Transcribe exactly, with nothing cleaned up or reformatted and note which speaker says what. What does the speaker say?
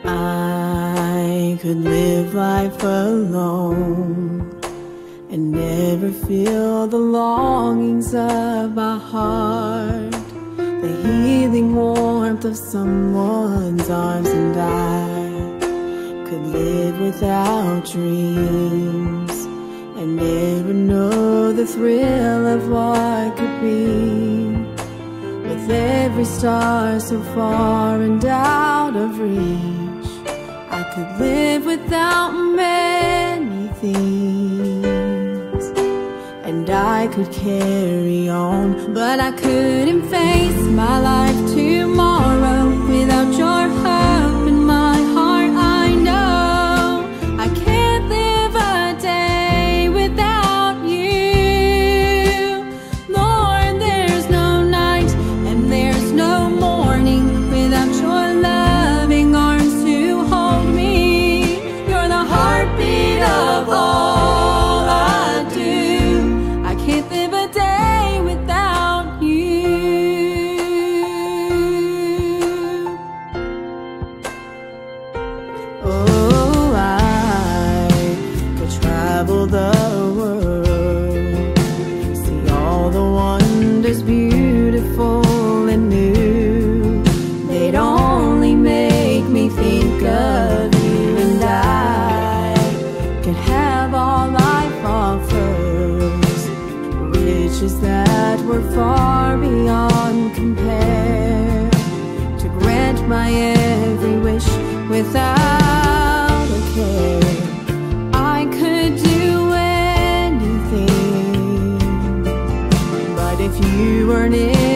Speaker 1: I could live life alone and never feel the longings of my heart, the healing warmth of someone's arms. And I could live without dreams and never know the thrill of what could be, with every star so far and out of reach. I could live without many things, and I could carry on, but I couldn't face my life tomorrow without your hope in my heart. I know I can't live a day without you. Lord, there's no night and there's no morning without your loving arms to hold me. You're the heartbeat of all I do. I can't live a day without you. Oh, I could travel the world, see all the wonders beautiful and new. They'd only make me think of you, and I could have all life offers, riches that were far beyond compare, to grant my every wish without a care. I could do anything, but if you weren't in